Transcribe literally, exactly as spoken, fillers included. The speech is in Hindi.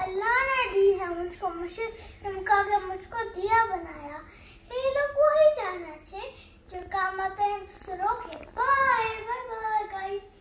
अल्लाह ने दी है मुझको, मुझे चमका के मुझको दिया बनाया। ये लोग वही जाना चाहिए जो काम आते हैं दूसरों के। Bye bye bye guys.